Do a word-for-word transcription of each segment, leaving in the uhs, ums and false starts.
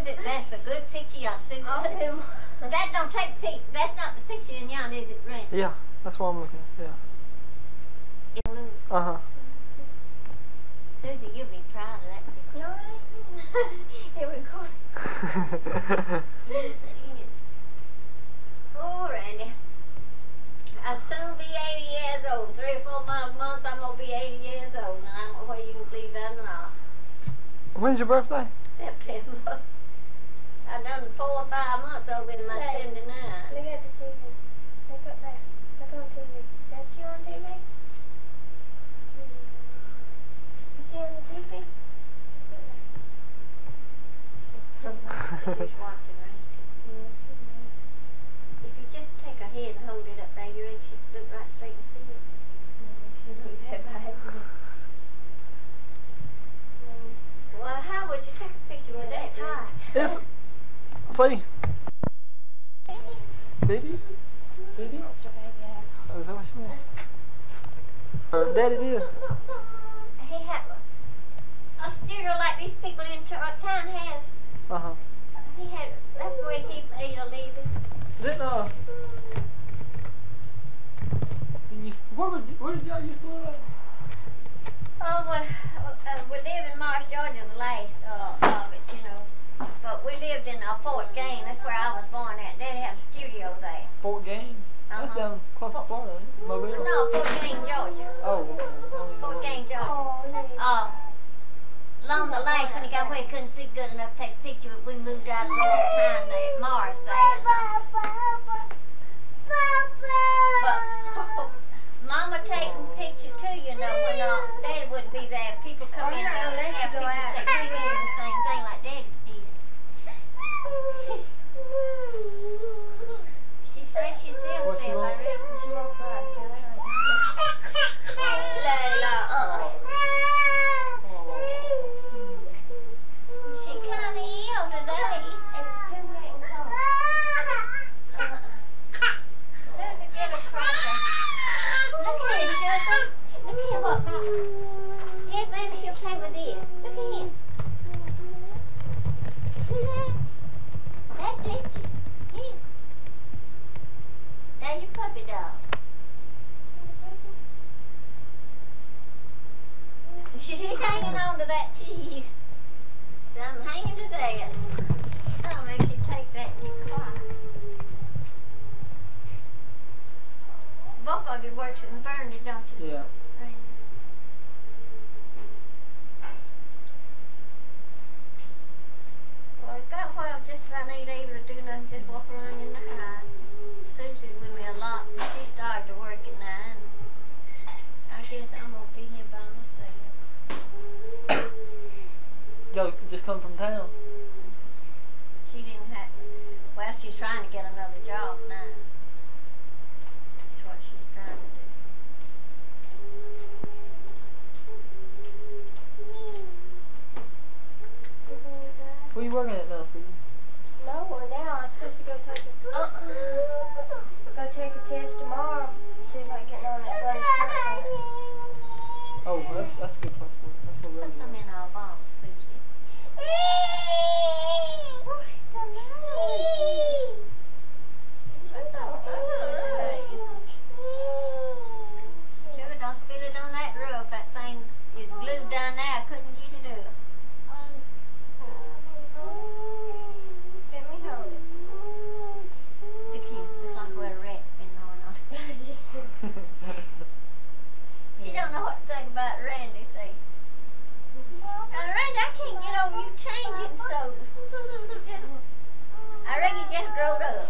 Susie, that's a good picture, y'all. Susie, that don't take pic. That's not the picture in y'all, is it, Randy? Yeah, that's what I'm looking at. Yeah. Uh huh. Susie, you'll be proud of that picture. No, it recorded. Yes, it is. Oh, Randy. I'll soon be eighty years old. Three or four more months, I'm gonna be eighty years old, and I don't know whether you can believe that or not. When's your birthday? September. I've done four or five months over in my Hey, seventy-nine. Look at the T V. Look up there. Look on T V. That's you on T V? You see on the T V? She's watching, right? If you just take her head and hold it up there, your age, she'd look right straight and see it. She looks that bad. Well, how would you take a picture with that high? Yes. See? Baby? Baby? Oh, is that what you mean? Or Daddy is. He had a studio like these people in town has. Uh huh. He had, that's the way he made a living. Didn't uh. You, where, would, where did y'all used to live at? Oh, well, uh, we live in Mars, Georgia, the last uh, of it, you know. But we lived in uh, Fort Gaines. That's where I was born at. Daddy had a studio there. Fort Gaines? That's Uh-huh. down close to Florida, ain't it? Mobile? No, Fort Gaines, Georgia. Oh, okay. Fort Gaines, Georgia. Oh, Uh, along the last, when he got away, he couldn't see good enough to take a picture, but we moved out a little time there at Mars there. But Mama taking picture too, you know, when uh, Daddy wouldn't be there. People come in and have pictures taken. We did the same thing like Daddy did. She's fresh as hell, What's she Phil, I want? reckon. she won't cry. Layla, uh-uh. She kinda ill today. It's too late and cold. Uh-uh. Susie, get a cracker. Look at him, Susie. Look at him, what about? Yes, maybe she'll play with this. Look at him. See that? That's it. Here. There's your puppy dog. She's hanging on to that cheese. So I'm hanging to that. I'll make you take that and be quiet. Both of you works in Burnley, don't you? Yeah. Well, it's got a while just I ain't able to do nothing, just walk around in the house. Susie's with me a lot, and she started to work at nine. I guess I'm gonna be here by myself. Y'all just come from town? She didn't have, well, she's trying to get another job now. That's what she's trying to do. Where you working at now, Susan? No, well now I'm supposed to go take a, uh, go take a test tomorrow. See if I can get on that bloody truck. Oh, that's, that's a good place for it. That's what Put really some in our bottles, Susie. Sugar, don't spill it on that roof. That thing is glued down there. I couldn't get it up. Let me hold it. Look here. Looks like where a rat's been gnawing on it. She don't know what to think about Randy, see. Uh, Randy, I can't get over you changing so. Just, I reckon you just growed up.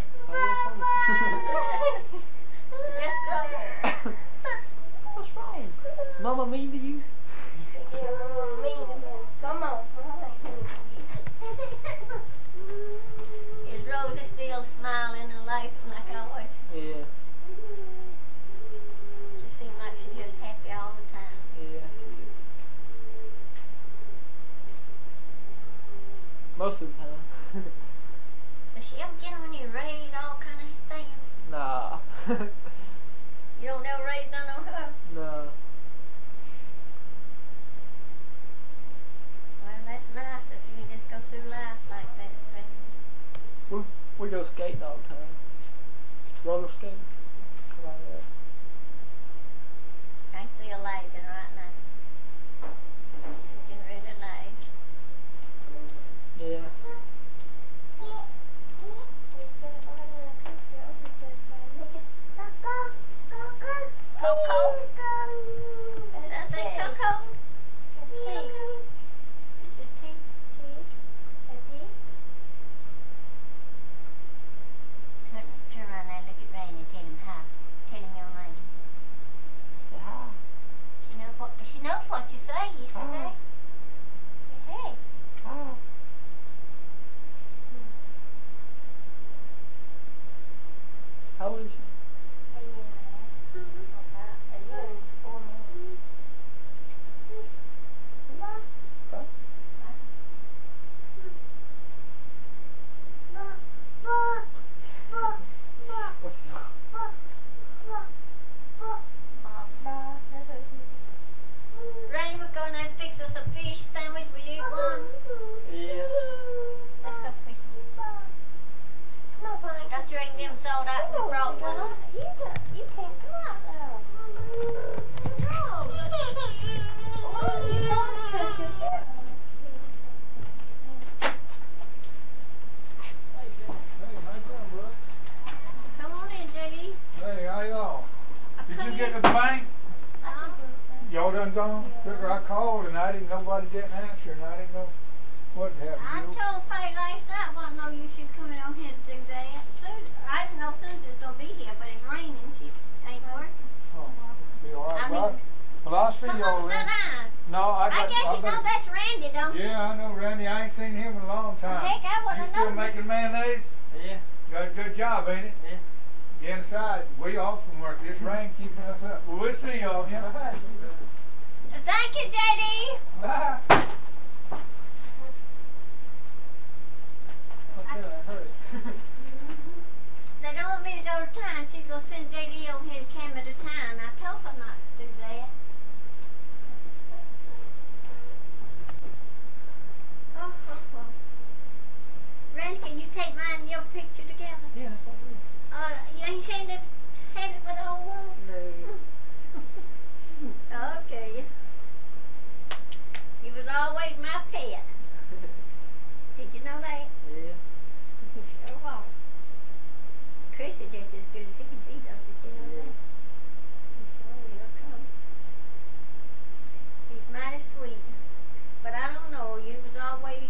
Just growed up. What's wrong? Mama mean to you? Yeah, Mama, mean to me. Come on. Is Rosie still smiling and laughing like always? Yeah. She seems like she's just happy all the time. Yeah, she is. Most of the time. Does she ever get on you, raise all kind of things? Nah. You don't ever raise none on her? No. Well, that's nice if you can just go through life like that. fish sandwich? Will you eat one? Yeah. Let's go fish. Come on, Frank. Got your them sold out we brought with us. You can't, you can't go out there. No. Why are you going such a Hey, how you doing, bro? Come on in, J D. Hey, how y'all? I Did come you get in- to the bank? Uh, Y'all done gone? Figure I called and I didn't, nobody didn't answer and I didn't know what I happened. You- told Faye last night, well, no, you should come in on here to do that. Susan, I didn't know Susan's gonna be here, but it's raining. She ain't working. Oh, be all right, I well, mean- well, I'll see Come y'all on, sit then. down. No, I I got, guess I you know got, that's Randy, don't you? yeah, I know, Randy, I ain't seen him in a long time. Heck, I would've You still known. making mayonnaise? Yeah. Got a good job, ain't it? Yeah. Get inside, we off from work, this rain keeping us up. Well, we'll see y'all, yeah? Thank you, J D. Bye. What's that? I heard it. They don't want me to go to town. She's gonna send J D over here to Camera to town. I told her not to do that. Oh, oh, oh. Randy, can you take mine and your picture together? Yeah, that's what we do. Uh, you ain't seen it, had it with the old woman? Okay. He was always my pet. Did you know that? Yeah. He sure was. Chris is just as good as he can be, though. Did you know that? He sure will come. He's mighty sweet. But I don't know, you was always...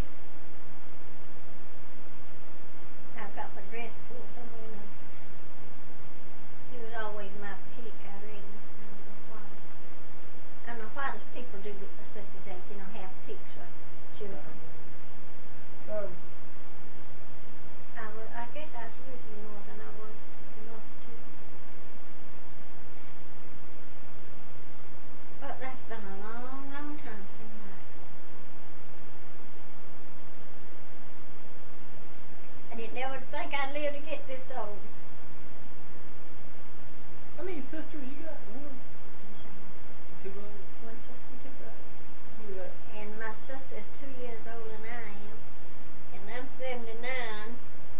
I've got my dress pulled somewhere now. You was always my pick, I reckon. I don't know why. I don't know why those people do it such as that, you know, have picks for children. So, I, was, I guess I was with you more than I was north too. But that's been a long, long time since I. I didn't never think I'd live to get this old. How many sisters you got? One. Two brothers. One sister, two brothers. Who that? And my sister's two years older than I am. And I'm seventy-nine.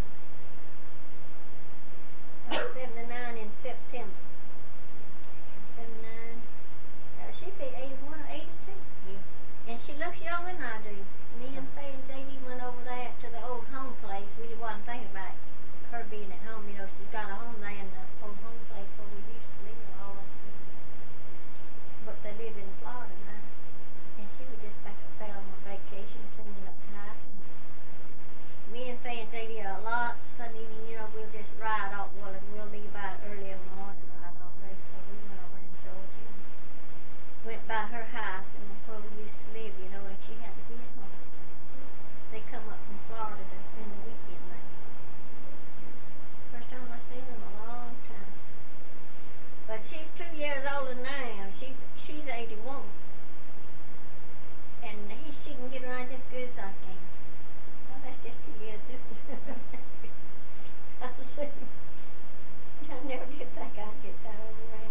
I'm seventy-nine in September. seventy-nine. Uh, she'd be eighty-one or eighty-two. Yeah. And she looks younger than I do. Me and Faye and J D went over there to the old home place. We wasn't thinking about her being at home. You know, she's got a home there in the old home place where we used to live all us. But they live in Florida now. And she was just back up there on a vacation, cleaning up the house. And me and Faye and J D a lot Sunday evening, you know, we'll just ride off. Well, and we'll leave out early in the morning, ride all day. So we went over in Georgia and went by her house and where we used to live, you know, and she had to be at home. They come up from Florida to spend the weekend there. First time I seen them in a long time. But she's two years older than I am. She's she's eighty-one. And he, she can get around just as good as I can. Well, that's just two years difference. I see. I never did think I'd get that old around.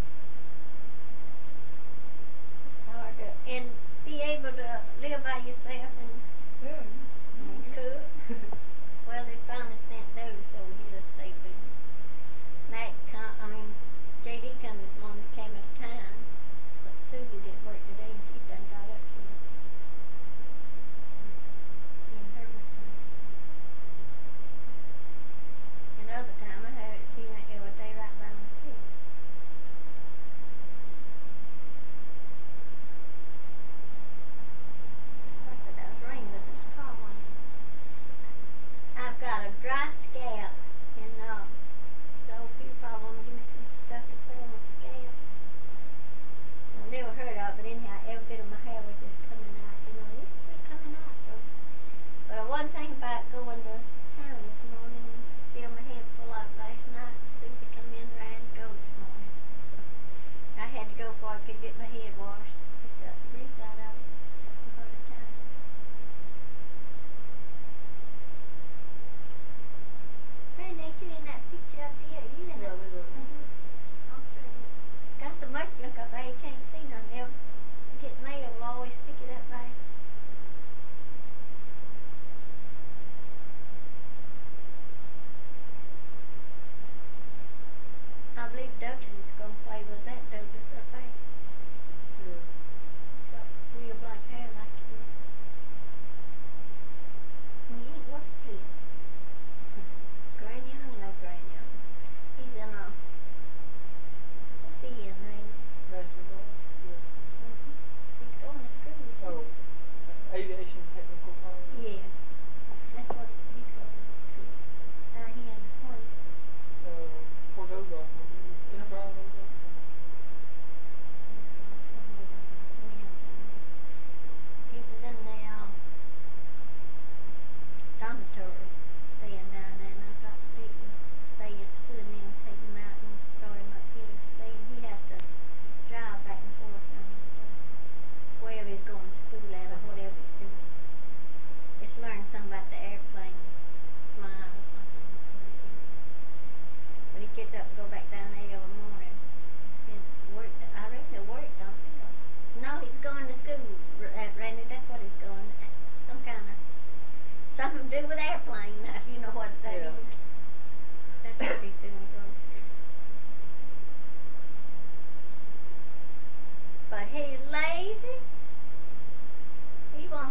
It's hard to, and be able to live by yourself and Yeah. cook. Well, they finally sent those over here to stay with me. Matt come, I mean, J D come this morning, came at a time, but Susie didn't work today and she done got up to me. And her was coming. Another time I had she went every day right by my kid. I said, I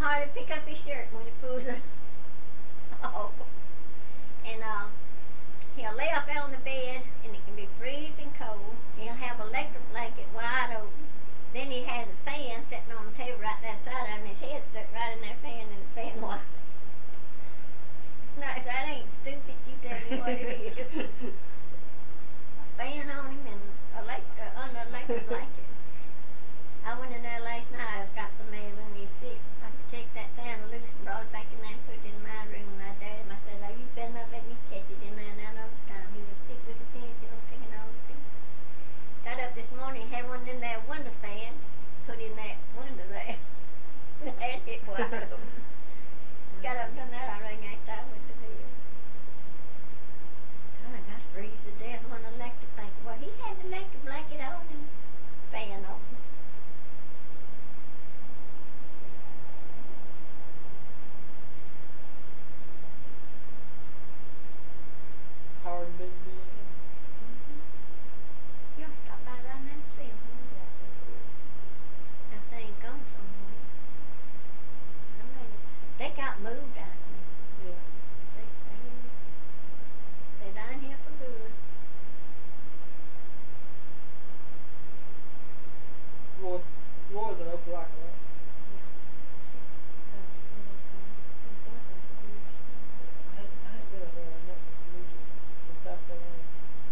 hardly pick up his shirt when he pulls it off. And uh, he'll lay up there on the bed, and it can be freezing cold. He'll have an electric blanket wide open. Then he has a fan sitting on the table right there side of him. His head stuck right in that fan, and the fan wide. No, if that ain't stupid, you tell me what it is. A fan on him and elect- uh, an electric blanket. I went in there last night. I got so mad when he was sick. I checked that fan loose and brought it back in there and put it in my room. And I dared him. I said, "Oh, you better not let me catch it in there now another time." He was sick with his head, you know, taking all the things. Got up this morning, had one in there window fan, put in that window there. Had it wide open. Got up and done that, I rang after I went to bed. God, I freeze to death on an electric blanket. Well, he had the electric blanket on and fan on. Howard been doing it? Mm-hmm. You'll stop by around there and see him. That thing gone somewhere. I mean, they got moved out there. Yeah. They stay They down here for good. Roy, Roy's an Opelika, right? I ain't, I ain't been up there much since in South Carolina.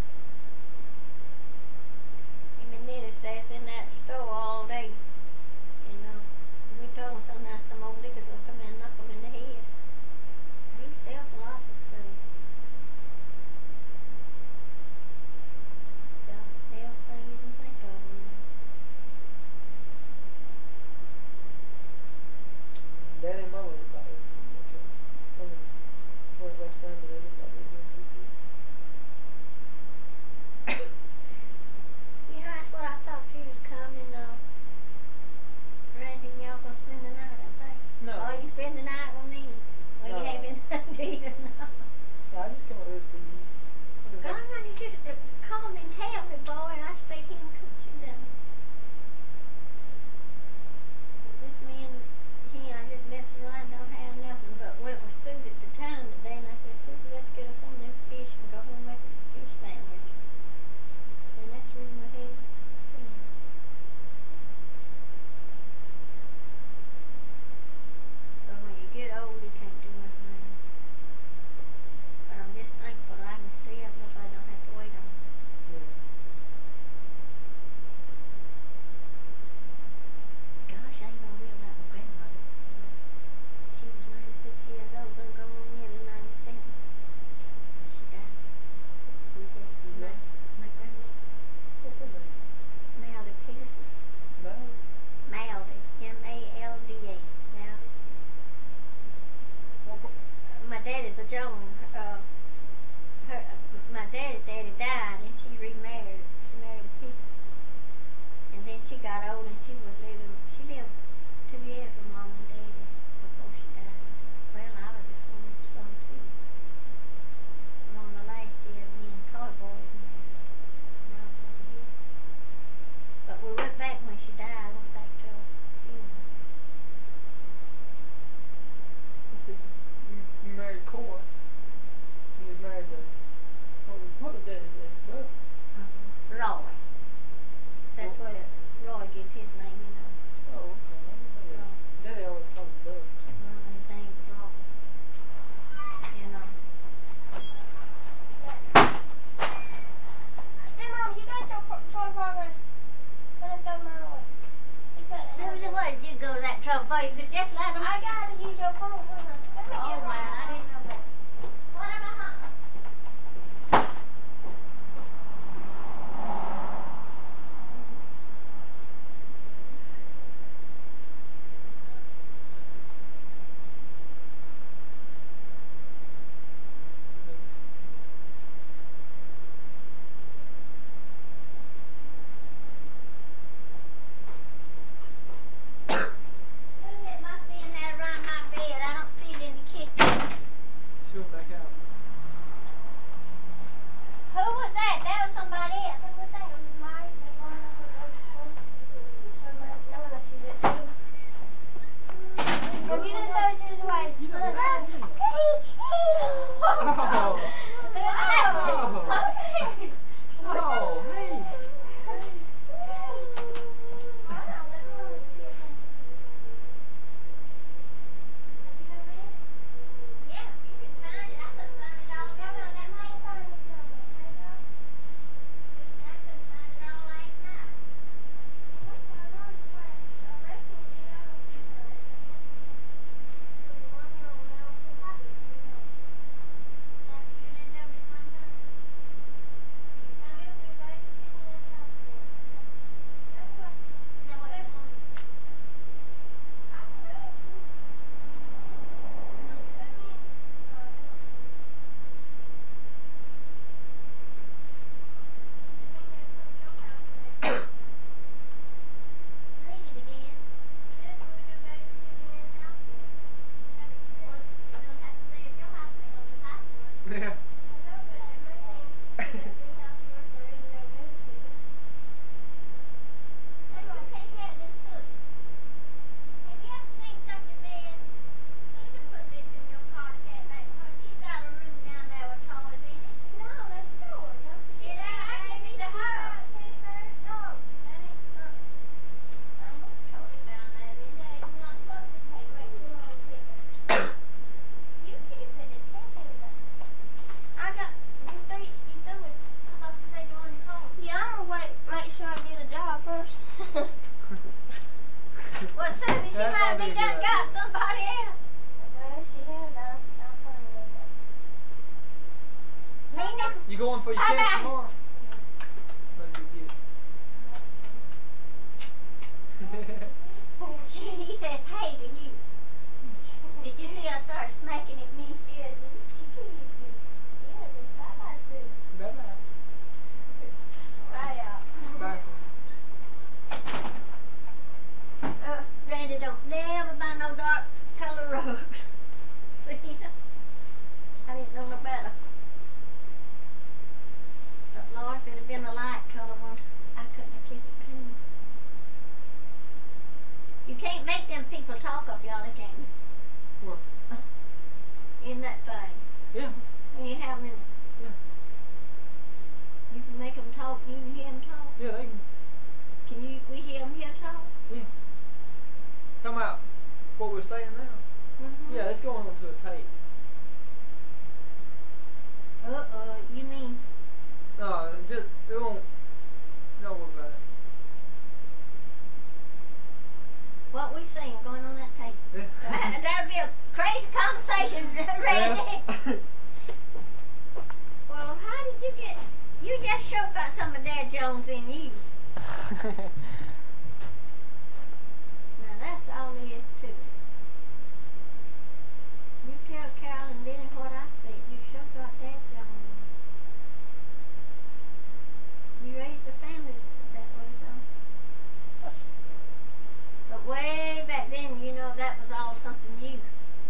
Him and Nitty stays in that store all day. You know, we told him sometimes some old niggas will come in and knock him in the head. He sells lots of stuff. Sells everything you can think of. You know. Daddy and Mama look like it. I mean, went last time, but they look like they were doing pretty good. You know, that's what I thought you was coming, uh, Randy, and y'all gonna spend the night, I think. No. Oh, you spend the night with me? Well, No. you haven't done either, no. I just come over here to see you. Since God, I- honey, just uh, call me and tell me, boy, and I stay here and cook you down. This man, he, I just messed around, don't have nothing, but when it was food at the time today, and I said, Susie, let's get us some of them fish and go home and make us a fish sandwich. And that's the reason we had it. So when you get old, you can't do nothing else. But I'm just thankful that I can stay up, nobody don't have to wait on me. Yeah. Gosh, I ain't gonna real about my grandmother. She was ninety-six years old, gonna go on nearly ninety-seven. She died. Who's that? Who's My, that? my grandmother, What's her name? Maldy Peterson. Mallory? Maldy, M A L D A. Maldy. What, what? My daddy's a Jones. Uh, her, my daddy's daddy died, and she remarried. She married a Peterson. And then she got old, and she was living. She lived two years with mom and daddy before she died. Well, I was just one son too. And on the last year, me and Toy Boy was married. Now I'm over here. But we went back when she died. Went back to her funeral. Let's see. You, you married Cora. You was married to, what was, what was Daddy's name? Bud? Roy. That's what it, Roy gives his name, you know. Oh, okay. I didn't know that. Daddy always called him Bud. No, his name's Roy. You know. Hey, Mom, you got your pro- toy progress. Let us go my way. You got it. Susie, what did you go to that trouble for? You could just let them. I gotta use your phone for her. Let me Oh, get well, right. I didn't know that. What am I? Susie, it must be in there around my bed. I don't see You know that. Oh. Oh, hey. Yeah. Well, Susie, she That might might be be a done good got idea. somebody else. Well, she has. I'll, I'll find a little bit. Nina, You going for your Bye-bye. test tomorrow? That'd be good. he says hey to you. Did you see I started smacking at me? Yeah, she can use you. Yeah, just bye-bye, Sue. Bye-bye. Bye, y'all. Bye. Uh, Randy don't never buy no dark color rugs. See? I didn't know no better. But Lord, if it had been a light color one, I couldn't have kept it clean. You can't make them people talk up y'all, can you? What? In that thing. Yeah. When you have them in, Yeah. you can make them talk, you can hear them talk. Yeah, they can. Can you, we hear them here talk? Yeah. Come out. What we're saying now. Mm-hmm. Yeah, it's going onto a tape. Uh-uh, you mean, No, just, it won't. No, we're about it. what we saying going on that tape? Yeah. That, that'd be a crazy conversation, Randy. Yeah. Well, how did you get, you just sure got some of Dad Jones in you. Now that's all there is to it. You tell Carol and Benny what I said, you sure got Dad Jones in you. You raised a family that way though. But way back then, you know, that was all something new.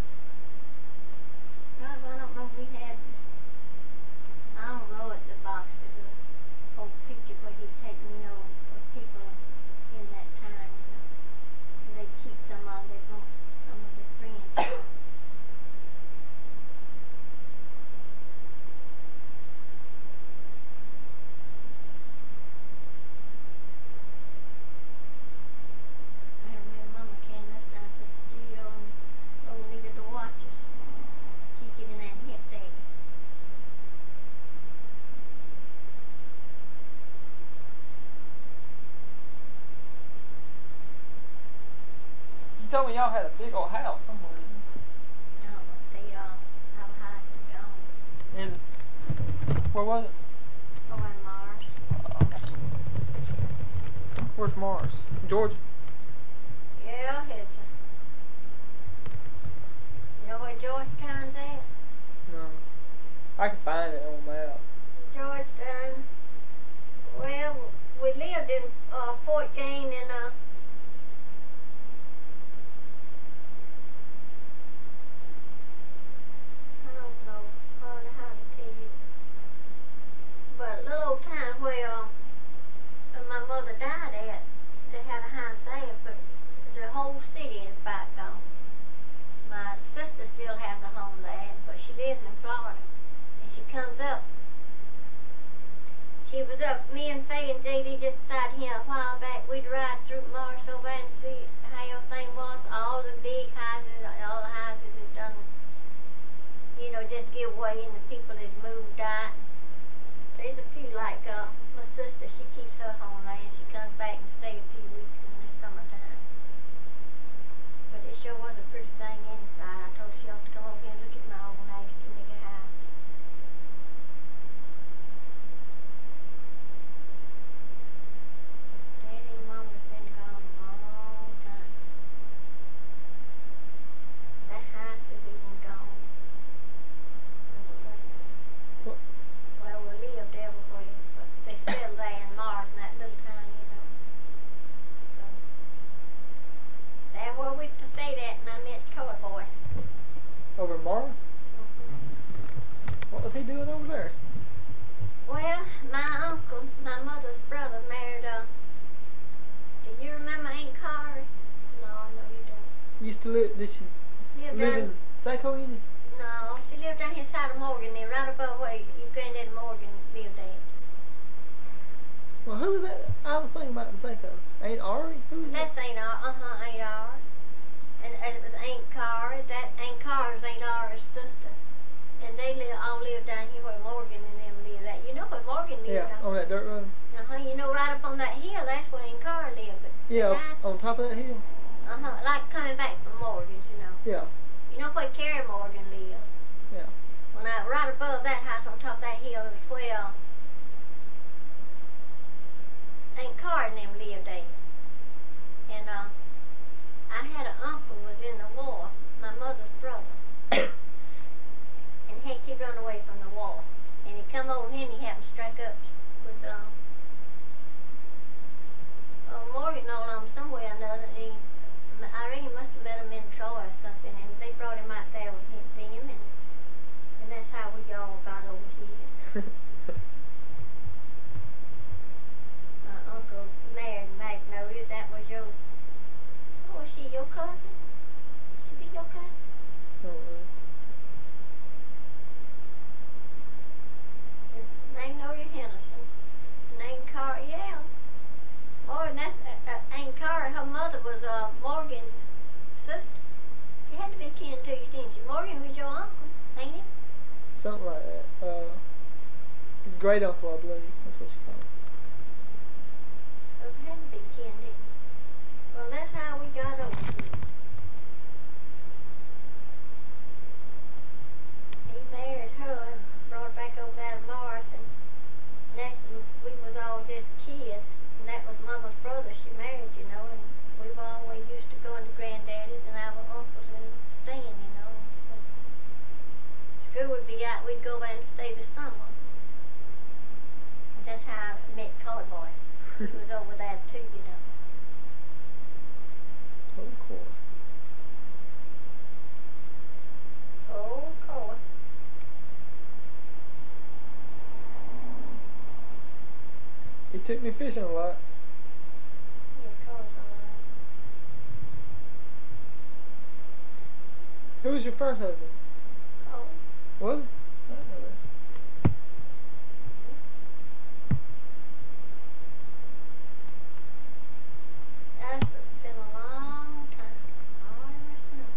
God, I don't know if we had, I don't know at the box, there's an old picture where he'd taken, you know, of people in that time, you know. And they'd keep some of their, some of their friends. I remember Mama came us down to the studio and Lola needed to watch us. She'd get in there and hit Daddy. You told me y'all had a big old house somewhere. No, but they, uh, our house is gone. Is it? Where was it? Over in Mars. Where's Mars? Georgia? Yeah, it's a, you know where Georgetown's at? No. I can find it on the map. Georgetown. Well, we lived in uh, fourteen and uh, I don't know hardly how to tell you. But a little old town where uh, my mother died at, they had a house there, but the whole city is about gone. My sister's was up, me and Faye and J D just decided here a while back we'd ride through Mars over and see how everything was. All the big houses, all the houses had done, you know, just give way and the people has moved out. There's a few like uh, my sister, she keeps her home there and she comes back and stays a few weeks in the summertime. But it sure was a pretty thing inside. I told her she ought to come over here and look at my old nasty nigger house. Daddy and Mama's been gone a long time. That house is even gone. What? Well, we lived everywhere, but they settled there in Mars, in that little town, you know. So, that's where we stayed at, and I met Colour Boy. Over in Mars? Mm-hmm. What was he doing over there? Well, my uncle, my mother's brother, married, uh, do you remember Aunt Carr? No, I know you don't. Used to live, did she Lived live down, in Saco Union? no, she lived down here side of Morgan there, right above where your granddad Morgan lived at. Well, who was that? I was thinking about in Saco. Ain't Ari? Who was that? That's Aunt R, uh-huh, Aunt R. And, and it was Aunt Carr, that Aunt Carr was Aunt R's sister. And they live, all live down here where Morgan and them live at. You know where Morgan lived? Yeah, on that dirt road. Uh-huh, you know right up on that hill, that's where Aunt Carr lived. But Yeah, right- on top of that hill. Uh-huh, like coming back from Morgan's, you know. Yeah, You know where Carrie Morgan lived? yeah. Well, now, right above that house on top of that hill is where Aunt Carr and them lived there. And, uh, I had an uncle who was in the war, my mother's brother. And he kept running away from the war. And he come over here and he happened to strike up with, uh, uh, Morgan on him somewhere or another. And he, I reckon he must have met him in Troy or something. And they brought him out there with him, them and, and that's how we all got over here. My uncle married Magnolia. That was your, oh, was she your cousin? She be your cousin? Oh, uh, Magnolia Henderson. Name Carr, yeah. Oh, and that's uh, uh, Aunt Carr. Her mother was uh, Morgan's sister. She had to be kin to you, didn't she? Morgan was your uncle, ain't it? something like that. Uh, his great uncle, I believe. That's what she called him. So it had to be kin, didn't it? Well, that's how we got over here. He married her and brought her back over there to Mars, and next we was all just kids, and that was Mama's brother she married, you know, and we were always used to going to granddaddy's and our uncles and staying, you know. When school would be out, we'd go over and stay the summer. And that's how I met Colour Boy. He was over there too, you know. Oh, cool. Oh, of course. He took me fishing a lot. Yeah, Colour's alright. Who was your first husband? Cole. Was it? I didn't know that. That's been a long time. Lord mercy knows.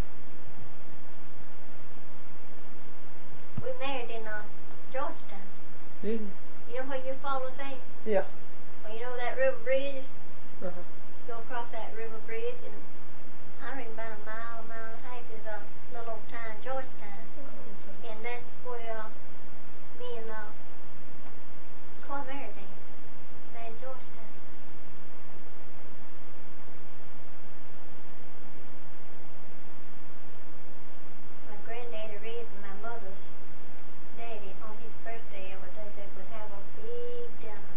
We married in uh, Georgetown. Did you? You know where your father's at? Yeah. Well, you know that river bridge? Uh-huh. Go across that river bridge, and I reckon about a mile, a mile and a half is a little old town, Georgetown. And that's where uh, me and uh, Coy married there. There in Georgetown. My granddaddy read my mother's daddy on his birthday every day. They would have a big dinner.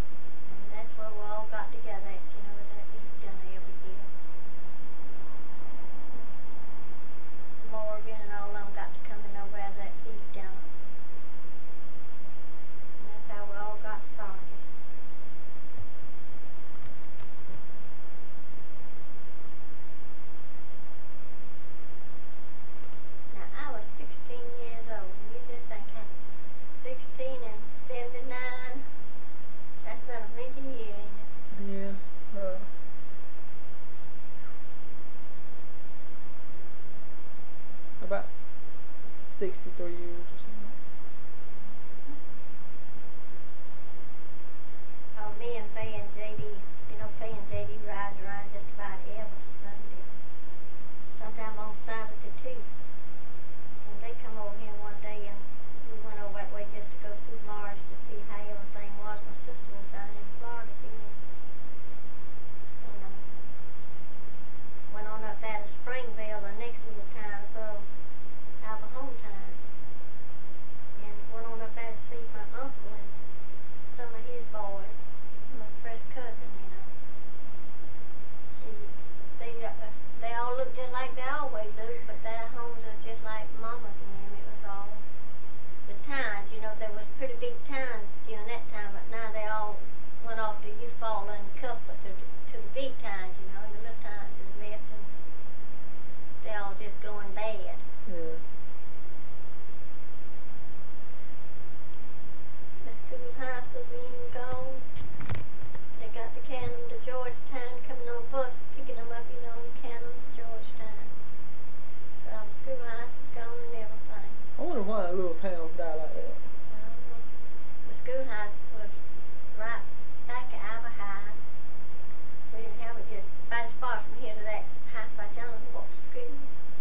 And that's where we all got together at, you know, that big dinner every year. about sixty-three years or something. Oh, me and Faye and J D, you know, Faye and J D rides around just about every Sunday. Sometime on Saturday too. And they come over here one day and we went over that way just to go through Mars to see how everything was. My sister was down in Florida then. And uh, went on up there to Springville, the next little town above our hometown. And went on up there to see my uncle and some of his boys. My first cousin, you know. See, they uh, they all look just like they always do, but their homes are just like Mama's and them. It was all the towns, you know. There was pretty big towns during that time, but now they all went off to Eufaula and Cuthbert to to the big towns, you know. And the little towns is left, and they all just going bad. Yeah. The school house was even gone. They got to can them to Georgetown, coming on bus, picking them up, you know, and can them to Georgetown. So the schoolhouse is gone and everything. I wonder why little towns die like that. I don't know. The schoolhouse was right back at our house. We didn't have it just about as far from here to that house by John to walk to school.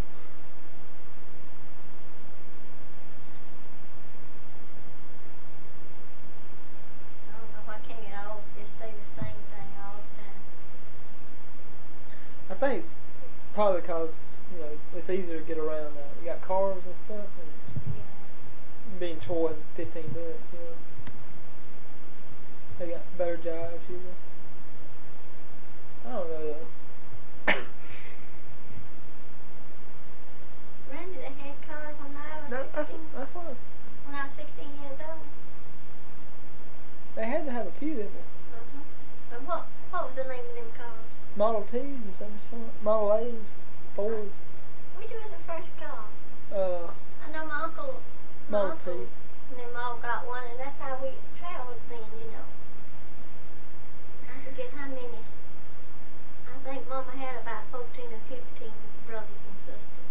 I don't know why can't it all just stay the same thing all the time. I think it's probably because, you know, it's easier to get around now. You got cars and stuff, and Yeah. being chore in fifteen minutes, you know. They got better jobs, usually. I don't know, though. Randy, they had cars when I was That, that's, sixteen. that's why When I was sixteen years old. they had to have a few, didn't they? Uh-huh. And what what was the name of them cars? Model Ts and stuff, something. Model A's, Fords. Which was the first car? Uh, I know my uncle, my Model T. uncle and them all got one, and that's how we traveled then, you know. I forget how many. I think Mama had about fourteen or fifteen brothers and sisters.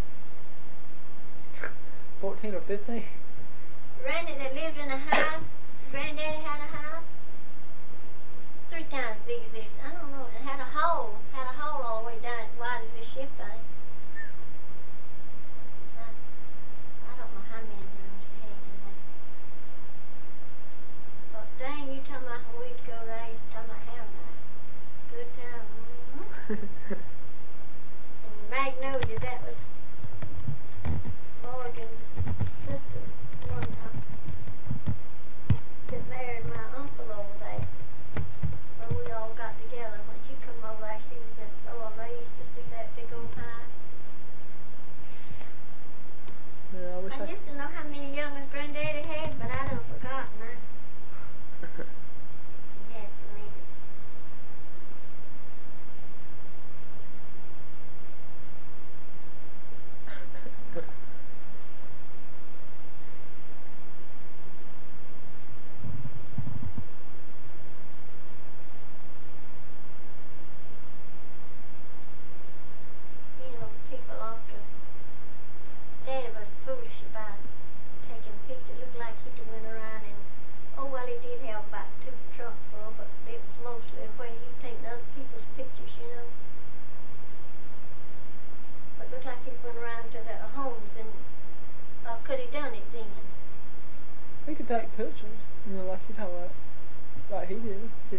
fourteen or fifteen? Randy, that lived in a house. Granddaddy had a house. It's three times as big as this. I don't know. It had a hole. Had a hole all the way down as wide as this ship thing. I, I don't know how many rooms it had in there. But dang, you talking about when we'd go there, you talking about having a good time. Mm-hmm. And Magnolia, that was Morgan's sister one time. That married my uncle over there. When we all got together, when she come over there, she was just so amazed to see that big old house. Yeah, I wish I, I used to know how many youngins Granddaddy had, but I done forgot now. He had so many. You know, people often, Daddy was foolish about taking pictures. Looked like he went around and, oh well, he did have about two trunks full, but it was mostly where he'd taken other people's pictures, you know. But looked like he went around to their homes, and uh, could he done it then? he could take pictures, you know, like you talking about, like he did. He,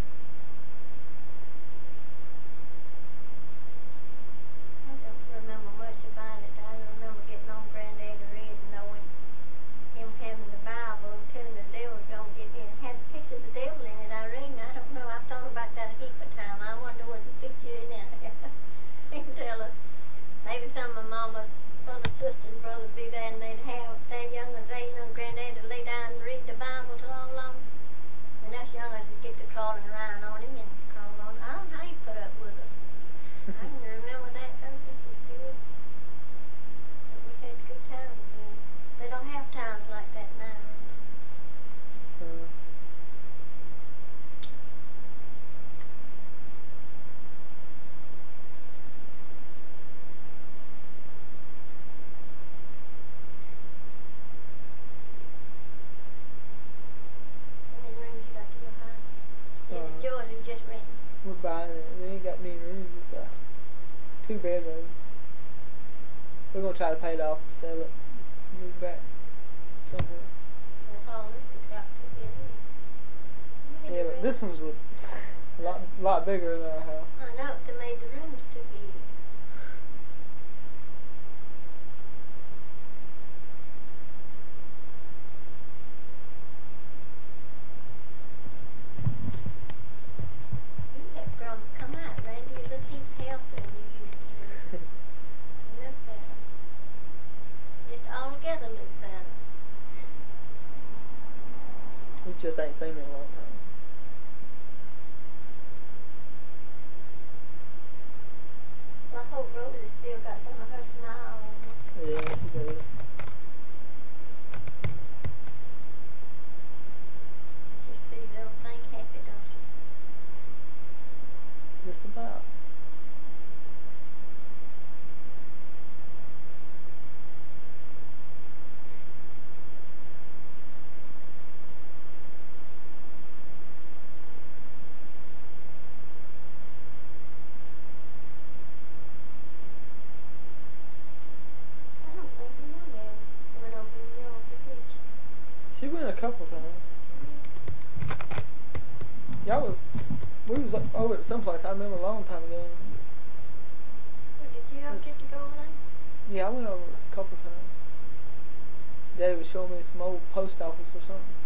I don't remember much about it. I remember getting on Granddaddy Red and knowing him having the Bible and telling the devil don't get in. It had a picture of the devil in it, I read. I don't know. I've thought about that a heap of time. I wonder was the picture in it. He can tell us. Maybe some of Mama's other sisters and brothers be there and they'd have their young ones there, you know, Granddaddy to lay down and read the Bible to all of them. And us young ones would get to crawling around on him and crawl on. I don't know how he put up with us. I can remember that though. This is good. But we had good times then. They don't have times like that now. uh, We're gonna try to pay it off, sell it, move back somewhere. That's all this has got to be. You made Yeah, the but this rooms- one's a lot, lot bigger than our house. I know, they made the rooms too big. You let Grandma come out, Randy. You look heap healthier than you used to look. You look better. Just altogether look better. He just ain't seen me in a long time. My whole Rose has still got some of her smile in it. Yeah, she does. She sees everything happy, don't she? Just about. I don't think you know that. Went over in your village. She went a couple times. Y'all was, we was over at someplace I remember a long time ago. Well, did you ever get to go over there? Yeah, I went over a couple times. Daddy was showing me some old post office or something.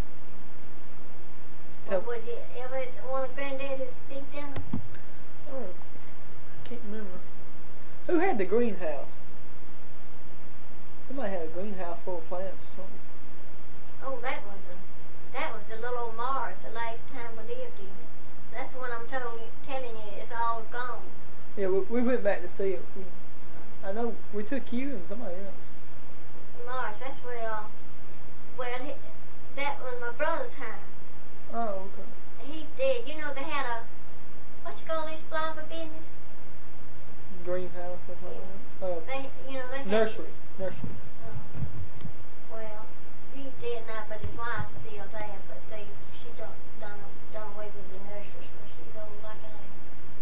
Or Tell- was it ever at one of Granddaddy's big dinners? Oh, I can't remember. Who had the greenhouse? Somebody had a greenhouse full of plants or something. Oh, that was the, that was the little old Mars the last time we lived in it. That's the one I'm telling you, telling you it's all gone. Yeah, we, we went back to see it. We, I know we took you and somebody else. Mars, that's where, uh, well, he, that was my brother's house. Oh, okay. He's dead. You know, they had a, what you call this flower business? Greenhouse or something. Uh, They, you know, they had. nursery. Nursery. Uh, well, he's dead now, but his wife's still there. But they, she done done done away with the nurseries, but she's old like I am.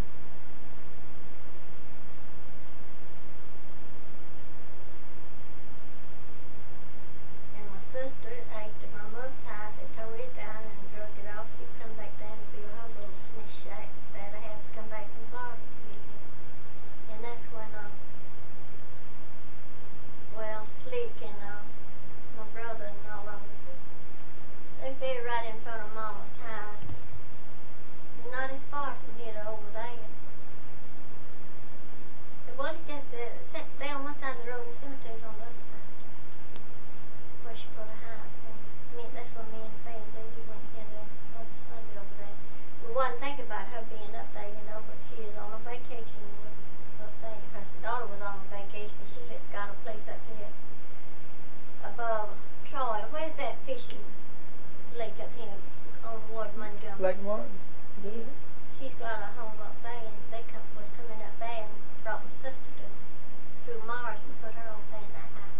And my sister, after my mother died, they tore it down and drug it off. She come back down and build her little snish shack. That I had to come back from Florida to be here. And that's when uh, well, Slick and uh, my brother and all of them, they buried right in front of Mama's house. And not as far from here to over there. It was just the, they on one side of the road and the cemetery's on the other side. Where she put a house. And me, that's where me and Fanny did. We went here the other Sunday over there. We wasn't thinking about her being up there, you know, but she is on a vacation with up there. Her daughter was on a vacation. She lit, got a place up here above Troy. Where's that fishing lake up here on Ward Montgomery? Lake Martin. Did it? She's got a home up there, and they come, was coming up there and brought my sister to through Mars and put her over there in that house.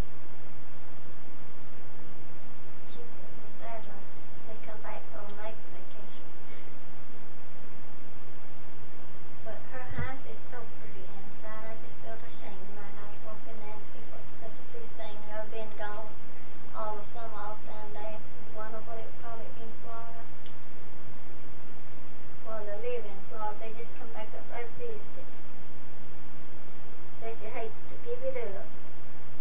She was there till they come back on lake vacation. But her house is so pretty inside. I just felt ashamed of my house walking there and see what such a pretty thing. And I've been gone all of summer off down there. Wonder what they call it in Florida. Well, they live in Florida. They just come back up there and visit it. They said, hate to give it up.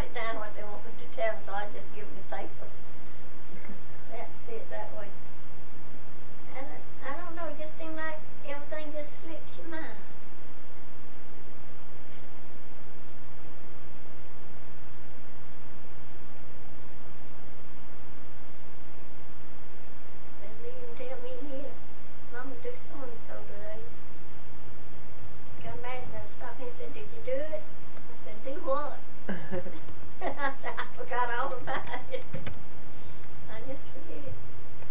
it down what they want me to tell them, so I just give them the paper. That's it that way. And I, I don't know, it just seems like everything just slips your mind. They even tell me here, Mama do so and so today. Come back and I stopped him and said, did you do it? I said, do what? I said, I forgot all about it. I just forget it.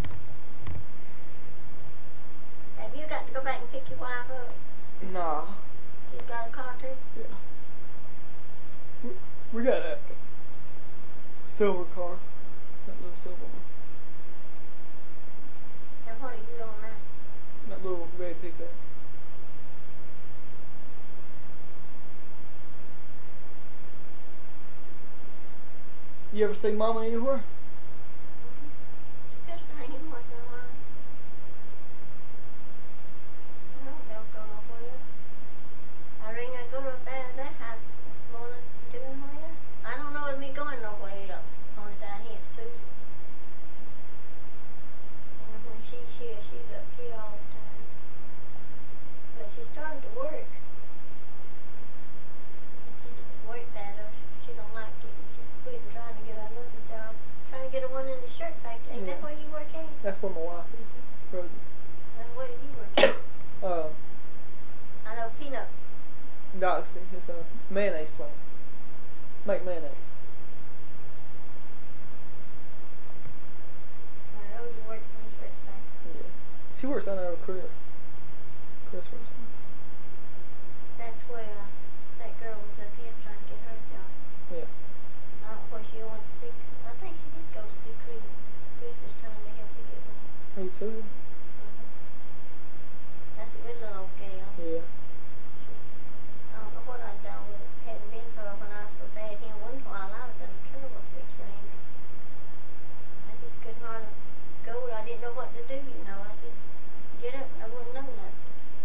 Have you got to go back and pick your wife up? Nah. She's got a car too? Yeah. We, we got a silver car. That little silver one. And what are you on now? That little red pickup. You ever see Mama anywhere? Just hanging once in a while. I don't know, go nowhere. I ring, I go up there to that house this morning, doing where? I don't know if me going nowhere else. Only down here, Susan. And when she's here, she's up here all the time. But she started to work. She didn't work that uh, she don't like it. She's quit trying to get another job. Trying to get her one in the shirt factory. Ain't Yeah. that where you work at? That's where my wife is, Rosie. And where do you work at? Uh, I know Peanut. Doxy. It's a mayonnaise plant. Make mayonnaise. I know you work in the shirt factory. Yeah. She works down there with Chris. Chris works on That's where uh, that girl was up here trying to get her job. Yeah. I don't know where she went to see. I think she did go to see Chris. Chris was trying to help her get one. Who's Susan? Mm-hmm. That's a good little old gal. Yeah. She's, I don't know what I'd done with it. Hadn't been for her when I was so bad here one while. I was in a terrible fix for Amy. I just couldn't hardly go. I didn't know what to do, you know. I just get up and I wouldn't know nothing.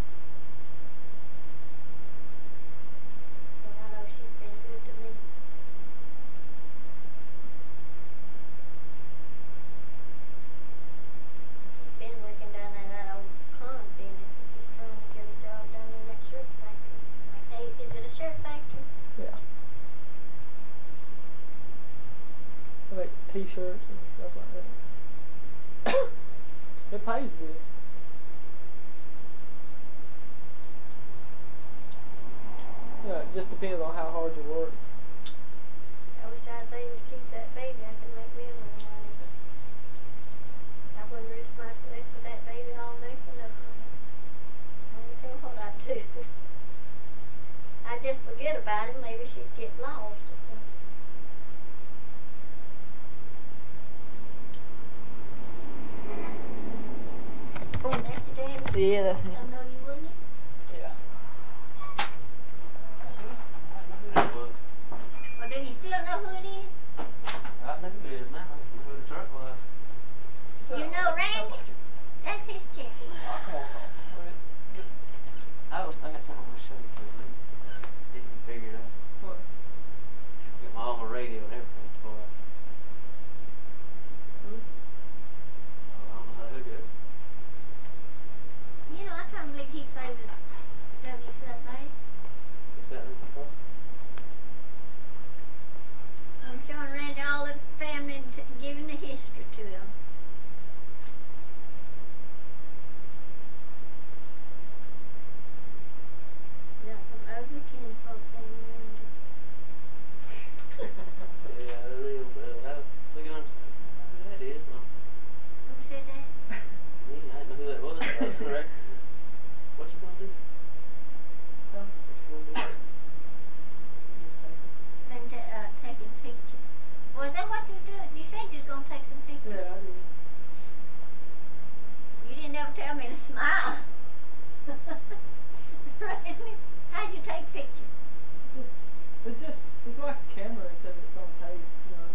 But I know she's been good to me. She's been working down in that old con business and she's trying to get a job down in that shirt factory. Hey, is it a shirt factory? Yeah. They make t-shirts and stuff like that. It pays good. Yeah, it just depends on how hard you work. I wish I was able to keep that baby. I could make me a little money, but I wouldn't risk myself with that baby all day for nothing. I don't tell what I'd do. I'd just forget about it. Maybe she'd get lost or something. Oh, that's your daddy? Yeah, that's I him. know you wouldn't. Yeah. Well, do you still know who it is? I knew who it is now. I didn't know who the truck was. You know Randy? That's his chicken. I was thinking something I was showing you. Didn't figure it out. What? Get my all my radio and everything for it. Who? I don't know how to do it. You know, I can't believe he played with W Subway. Is that in the car? I'm showing Randy all the family and t giving the history to him. Got some ugly kin folks in Randy. Yeah, I really, uh, I was looking on, who that is, well, Who said that? me, I didn't know who that was. I was correct. What you gonna do? Huh? What you gonna do? Been ta uh, taking pictures. Was that what you was doing? You said you was gonna take some pictures. Yeah, I did. You didn't ever tell me to smile. Randy, how'd you take pictures? Just, it's just, it's like a camera except it's on tape, you know.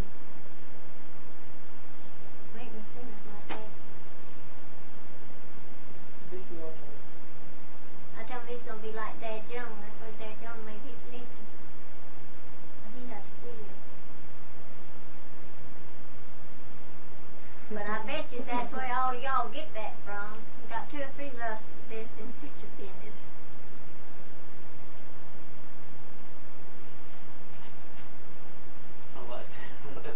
Make me see it like that. V C R tape. I told him he's gonna be like Dad Jones. That's what Dad Jones made his living. But he has studio. But I bet you that's where all of y'all get that from. We got two or three of us this in picture pennies. I like that.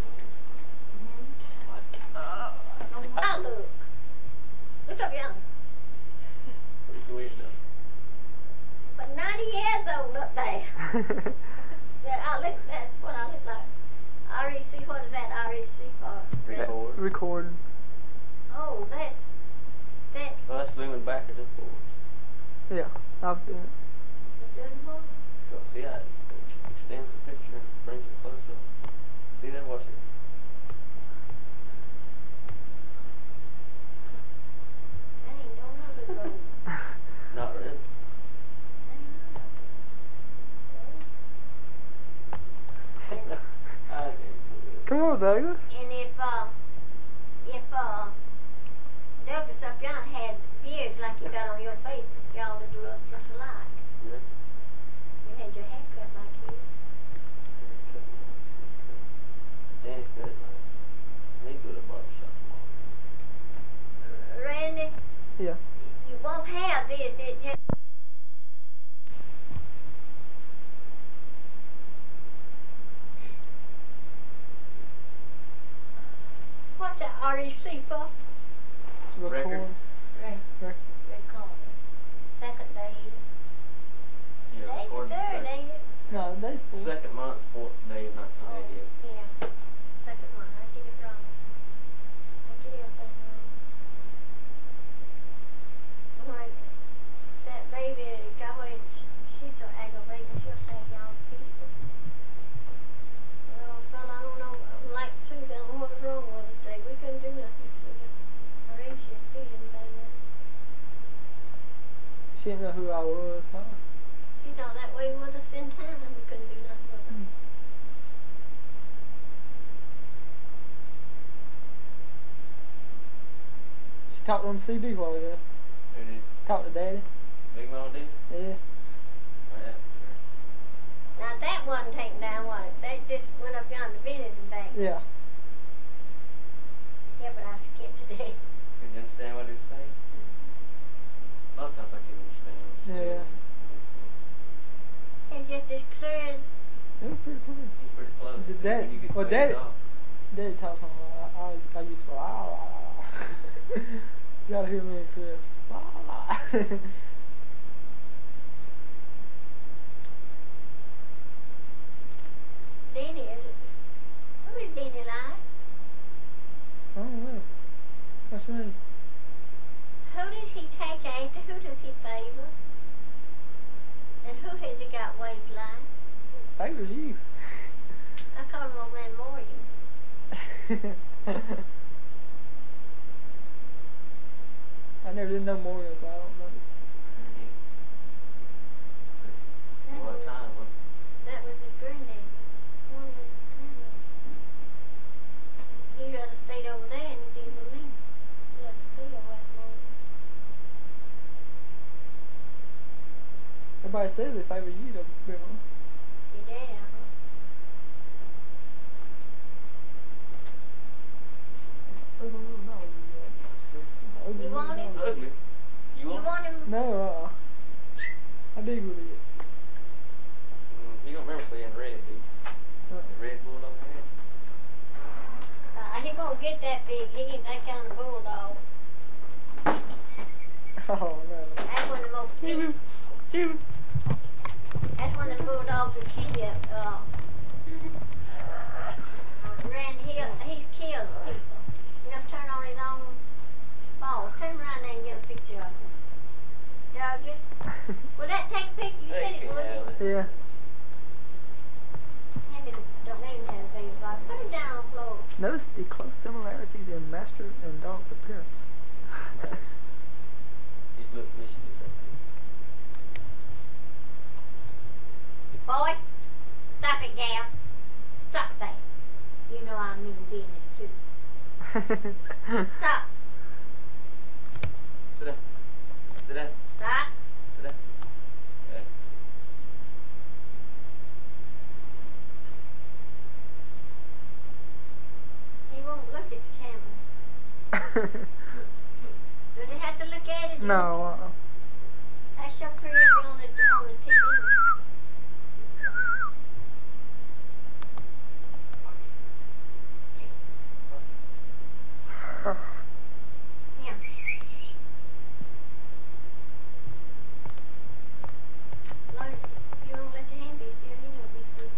Oh, I look. Look up young. Pretty weird though. But ninety years old up there. Yeah, I look, that's what I look like. R E C, what is that R E C for? Record. Recording. Oh, that's, that, Oh, that's looming backwards and forwards. Yeah, I've done it. you're doing more? So, see how it extends the picture and brings it close up. See that? Watch it. Dang, don't know the road. Not really. I can't do it. Come on, Douglas. And if, uh, if, uh, Douglas up yonder had beards like you got on your face, y'all would look just alike. Yeah. You had your hair cut like his. Danny's got it nice. I need to go to the barbershop tomorrow. Randy, Yeah. you won't have this, it just... What's that R E C for? It's Record. recording. Right. Rec- Recording. Second day. Yeah, Today's the record the third, second, ain't it? No, that's cool. second month, fourth day of nineteen eighty-eight. Yeah. Second one, I get it wrong. I get everything wrong. Like, that baby, God, when she- she's so aggravating, she'll say y'all pieces. Well, fella, I don't know, like Susan, I don't know what's wrong with her today. We couldn't do nothing, Susan. Her anxious feeling bad. She didn't know who I was, huh? She thought that way with us in time, and we couldn't do nothing with her. She talked on the C D while we were there. Who did? Talked to Daddy. Big Mama did? Yeah. Oh, yeah, sure. Now that wasn't taken down, was it? That just went up yonder to Benny's and back. Yeah. Yeah, but I skipped today. Did you understand what he was saying? A lot of times I can understand what he's saying. Yeah. It's just as clear as It was pretty cool. He's pretty close. Did When Daddy- you get well, phased Daddy- off. Daddy talks on I, I, I used to go, ah, la, la, la. You gotta hear me and Chris. La, la. Benny is. Who is Benny like? I don't know. What's your name? Who does he take after? Who does he favor? And who has he got ways like? Favors you. I call him old man Morgan. I never did know Morgan, so I don't know. That What was, time? What? that was his granddad. One of his granddad. He'd rather stayed over there than he did with me. He'd rather stay over at Morgan. Everybody says they favor you, though, Big Mama. Your daddy, uh-huh. Ugly little dog you got. Ugly You little want him? dog. Ugly. You You want? want him? No, uh-uh. I dig with it. Mm, you don't remember seeing red, do you? Uh, The red bulldog head? Uh, he won't get that big. He ain't that kind of bulldog. oh, no. That's one of the most big. That's one of the bulldogs that kill you. Uh, Randy, he, he kills people. You know, turn on his own balls. Turn around there and get a picture of him. Douglas, will that take a picture? You They said it can would. have it. Yeah. Hand it, don't let him have a baby box. Put it down on the floor. Notice the close similarities in master and dog's appearance. Just look, we should get that. Boy, stop it, gal. Stop that. You know I mean business too. Stop. Sit down. Sit down. Stop. Sit down. Okay. He won't look at the camera. Do they have to look at it? No, uh-uh. That's your career on the, on the T V. Yeah. Lord, if you don't let your hand be still, he won't be still.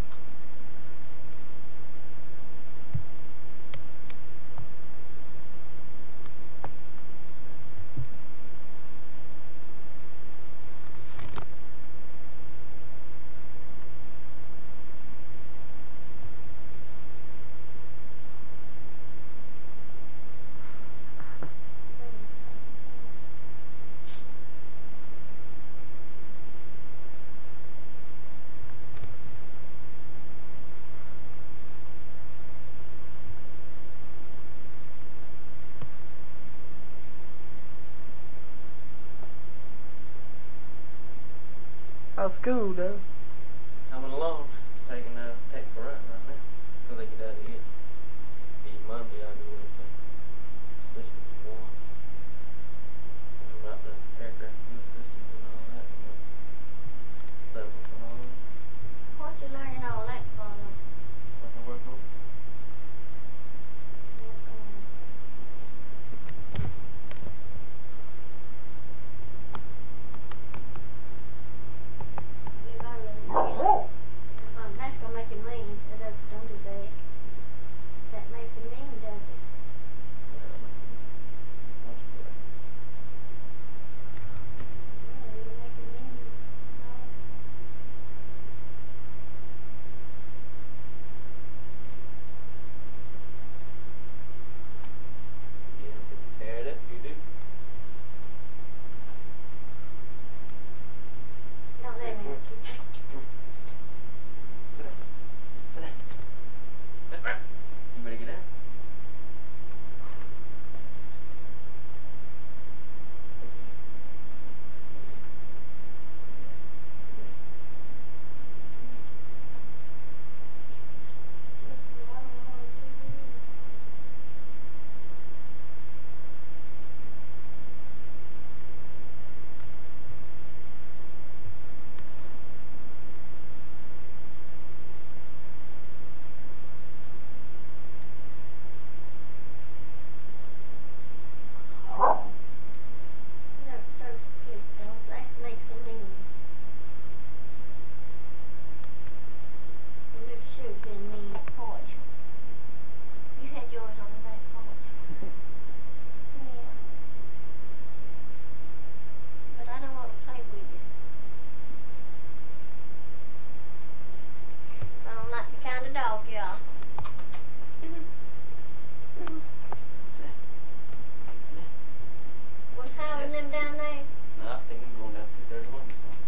How's school, though? Coming along. It's taking a take for run right now. So they get out of it. Be Monday I'll go into systems one. Learn about the aircraft fuel systems and all that and the levels and all that. What you learning all that for, though? Stuff I work on. Work on. Live out of it, yeah. That's gonna- That's gonna make it mean. That others don't do that. That makes it mean, does it? Well, much better. Well, it'll make it mean. So. You don't get to tear it up, you do. Don't let me keep it. Sit down. Sit down. Sit down. You better get down. No, those kids don't. That makes them mean. The little shoe been mean porch. You had yours on the back porch. Yeah. But I don't want to play with you. I don't like the kind of dog you are. Was Howard and them down there? No, I seen him going down two thirty-one this morning.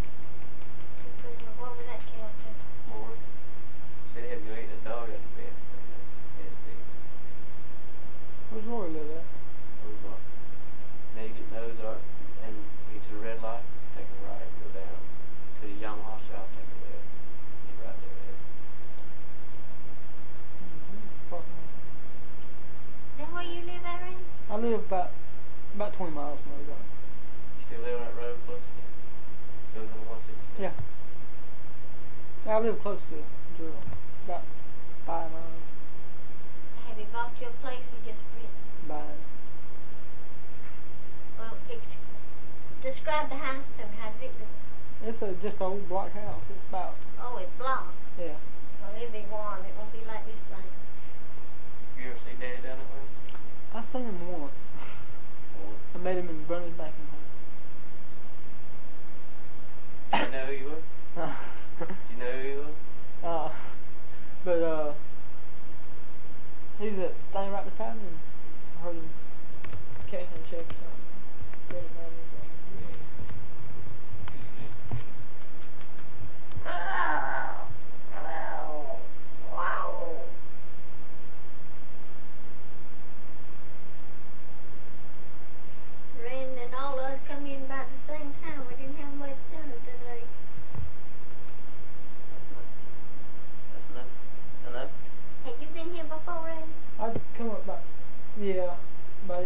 What was that count to? More. Said he had to go eat a dog out of bed. Had to be. Where's Roy live at? Ozark. Now you get to Ozark and get to the red light, take a right, go down to the Yamaha shop, take a left. Get right there, Ed. Is that where you live, Aaron? I live about about twenty miles from Ozark. You still live on that road close to you? Goes on one sixty-six? Yeah. Yeah, I live close to Drill. About five miles. Have you bought your place or just rent? Buying. Well, ex- describe the house to me. How does it look? It's a just an old block house. It's about, Oh, it's block. yeah. Well, it'll be warm. It won't be like this thing. You ever see Daddy down that way? I seen him once. Once. I met him in Bernie's back in You know who he was? home. You know who he was? uh, but, uh, he's that thing right beside me. I heard him catching a check or something. Getting money or something. Ren and all of us come in about the same time. We didn't have much done today. That's enough. That's enough. Enough? Had you been here before, Ren? I'd come up about, yeah, about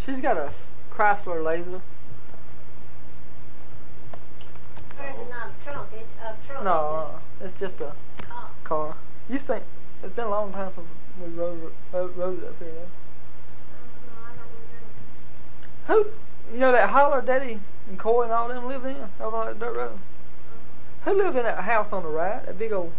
She's got a Chrysler Laser. Hers is not a trunk, it's a truck. No, It's uh, it's just a just a car. car. You think it's been a long time since we rode rode, rode it up here though. No, I don't remember. Who, you know that holler Daddy and Coy and all them lived in over on that dirt road? Who lived in that house on the right? That big old.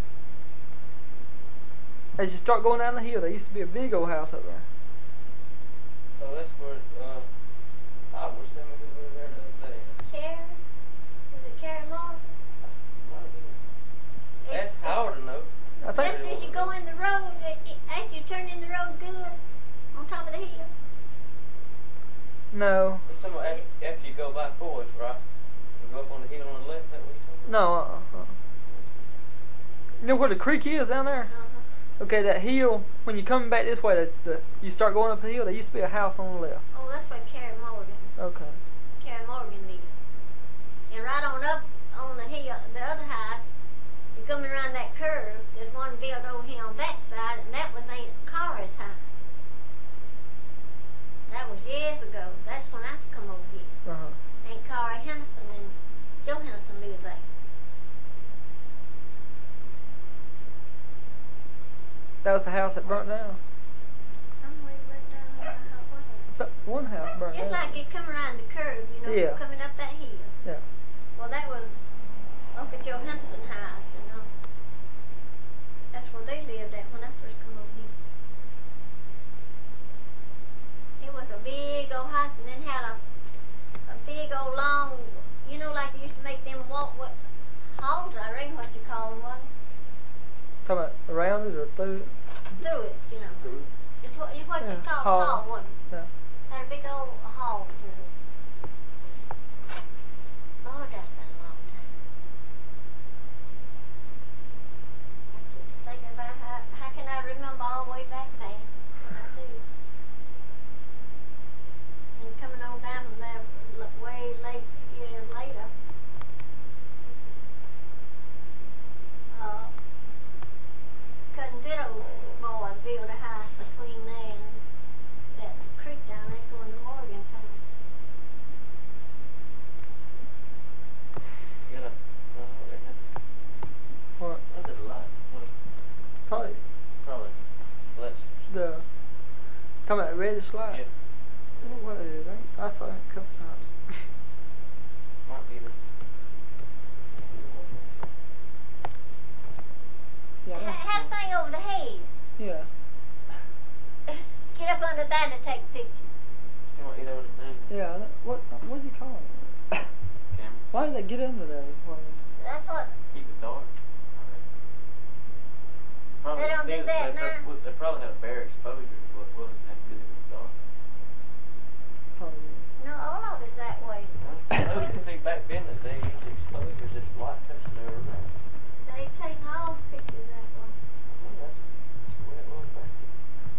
As you start going down the hill, there used to be a big old house up there. So that's where, uh, I was telling me who lived there the other day. Karen? Is it Karen Morgan? Might have been. That's Howard to know. I think. Just as you go in the road, uh, after you turn in the road good, on top of the hill. No. You're talking about after, after you go by Forest, right? You go up on the hill on the left, that what you're talking about? No. Uh, uh. You know where the creek is down there? Uh-huh. Okay, that hill. When you're coming back this way, the, the you start going up the hill. There used to be a house on the left. Oh, that's where Karen Morgan. Okay. Karen Morgan lived. And right on up on the hill, the other house, you're coming around that curve, there's one built over here on that side, and that was Aunt Cara's house. That was years ago. That's when I come over here. Uh huh. Aunt Cara Henderson and Joe Henderson lived there. That was the house that burnt down. I'm way back down there. How was it? So, one house burnt It's down. like you come around the curve, you know, Yeah. coming up that hill. Yeah. Well, that was Uncle Joe Henderson house, you know. That's where they lived at when I first come over here. It was a big old house, and then had a a big old long, you know, like they used to make them walk with halls, I reckon what you call them, wasn't it? Talking about around it or through it? Through it, you know. Through. It's what, it's what Yeah, you call hall. a hall, wasn't it? Yeah. Had a big old hall through it. Oh, that's been a long time. I keep thinking about how, how can I remember all the way back there? But I do. And coming on down from there l- way late years later, uh, Cousin Ditto's boy built a house between there and that creek down there going to Morgantown. You gotta, uh, it had- What? was it a lot? What, Probably probably less. the. Talking about red slide. Yeah. I don't know what it is. I, I saw it a couple times. Might be the. Yeah. Ha- that's Have a cool. thing over the head. Yeah. Get up under that and take a picture. You want either of the things? Yeah. I know- What? What do you call it? Camera. Why did they get under there? Why? That's what. Keep it dark. Probably, They don't do see, that they, now. They, they probably had a bare exposure to what it was and good in the dark. Probably. No, all of it's that way. I know you can see back then that they used exposures, it's light touching their around. They take all pictures that way. Well, that's, that's the way it was back then.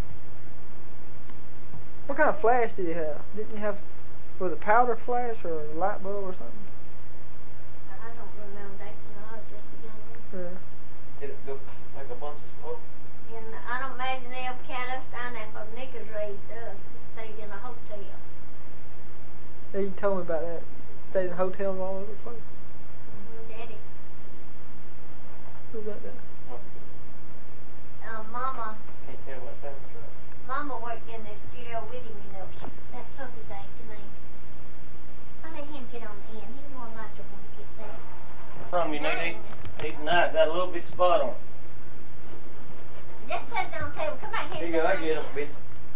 What kind of flash did you have? Didn't you have, was it powder flash or a light bulb or something? I don't remember that when I was just a young one. Yeah. Did it go like a bunch of smoke? And I don't imagine they ever carried us down there for niggas raised us. We stayed in a hotel. Yeah, you told me about that. Stayed in hotels all over the place. Mm-hmm, Daddy. Who's that there? What? Uh, Mama. Can't tell what's down the truck. Mama worked in the studio with him, you know. That puppy's after me. I let him get on the end. He's more likely to want to get there. From you, Nene. Eat tonight. Got a little bit spot on it. Just sit down on the table. Come back here. Here you go. I sit get down. him, bitch.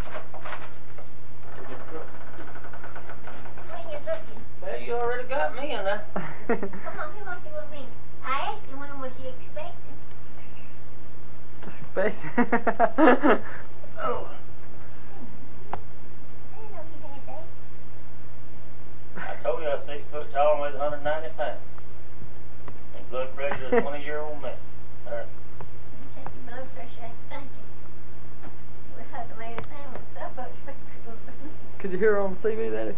Where you looking? Well, you already got me on that. Come on, who wants to with me? I asked him when was you expecting. Space. Oh. I didn't know you had that. I told you I was six foot tall and weighed one hundred ninety pounds. And blood pressure is a twenty year old man. Alright. You said your blood pressure ain't thinking. We had to make a sandwich. That was Could you hear her on T V, Daddy?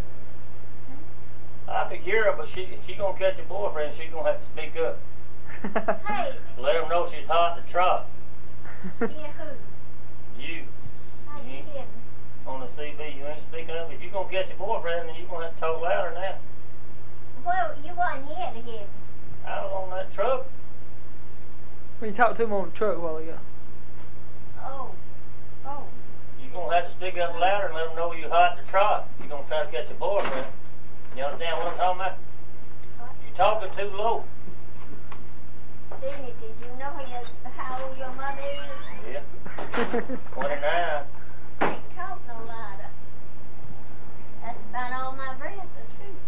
I could hear her, but she she gonna catch a boyfriend. She's gonna have to speak up. Hey. Let him know she's hot to trot. Yeah, who? You. How you You. kidding? On the C B, you ain't speaking up. If you're going to catch your boyfriend, then you're going to have to talk louder than that. Well, you wasn't here to hear me. I was on that truck. When you talked to him on the truck a while ago. Oh. Oh. You're going to have to speak up louder and let them know you're hot to trot. You're going to try to catch your boyfriend. You understand what I'm talking about? What? You're talking too low. Denny, did you know he is, how old your mother is? Yeah. twenty-nine. Can't talk no louder. That's about all my friends are true.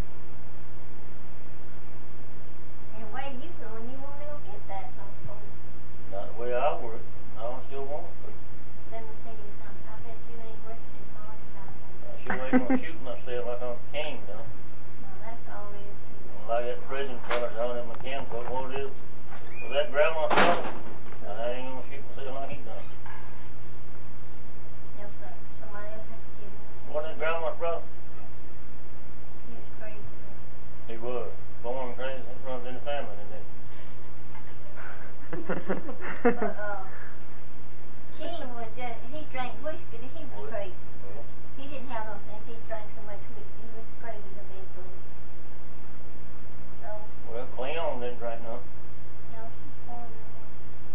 And the way you going, you won't ever get that no more. Not the way I work. I don't still want to. Let me tell you something. I bet you ain't working as hard as I am. I sure ain't going to shoot myself like I'm a king, though. No, that's all there is to it. Like that prison fella down in McKenna, what it is? Was that grandma's brother? I ain't gonna shoot myself like he done. No, sir. Somebody else has to give me. Wasn't that grandma's brother? He was crazy. He was. Born crazy. It runs in the family, didn't it? But, uh, King was just, he drank whiskey and he was crazy. Yeah. He didn't have no sense. He drank so much whiskey. He was crazy to be fool. So, Well, Cleon didn't drink none. no, she's born that way.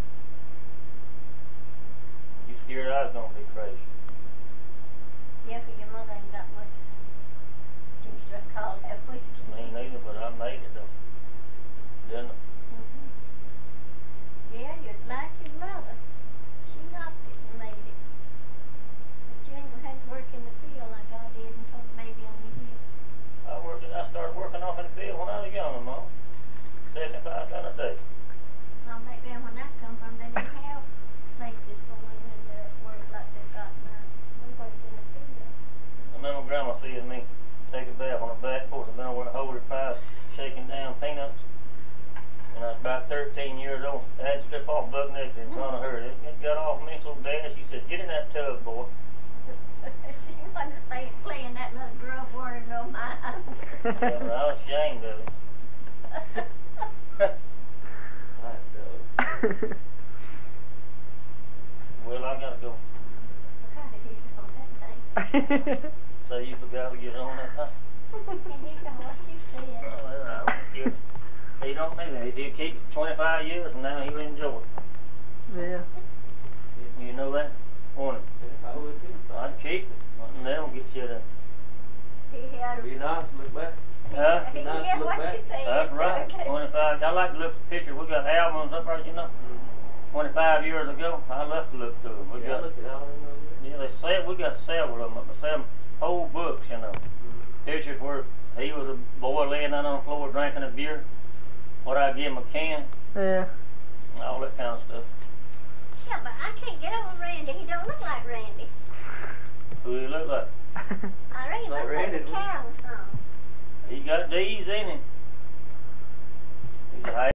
You scared I was gonna be crazy. Yeah, 'cause your mother ain't got much sense. She was just called that whiskey. Me neither, but I made it though. Didn't I? Mm-hmm. Yeah, you're like your mother. She knocked it and made it. But you ain't gonna have to work in the field like I did and put a baby on your hip. I worked. I started working off in the field when I was young, Mom. Seventy-five cents a day. Now back then when I come from, they didn't have places for women that worked like they got now. We worked in the field. I remember Grandma seeing me take a bath on the back porch. I've been over at Holy Pies shaking down peanuts. When I was about thirteen years old, I had to strip off buck naked in front of her. It, it got off me so bad, she said, "Get in that tub, boy." She wasn't play, playing that little girl for her no mind. Yeah, but I was ashamed of it. Well, I gotta go. How did he know that thing? So you forgot to get on that thing? And he know what you said. Oh, well, I was scared. He don't need that. He'll keep it twenty-five years and now he'll enjoy it. Yeah. You know that? Want it? Yeah, I would too. I'd keep it. Nothing they don't get you to. He had a... Be nice to look back. Huh? He nice to did look what back. you said. That's right. Okay. twenty-five. I like to look at pictures. We got albums up there, you know. twenty-five years ago. I love to look through them. We Yeah, I got, look at all of them. yeah, they say we got several of them up there. Seven whole books, you know. Pictures where he was a boy laying down on the floor drinking a beer. What I give him a can. Yeah. All that kind of stuff. Yeah, but I can't get over Randy. He don't look like Randy. Who he look like? I reckon he Like looks like Randy, a cow or something. He got D's in him. He's a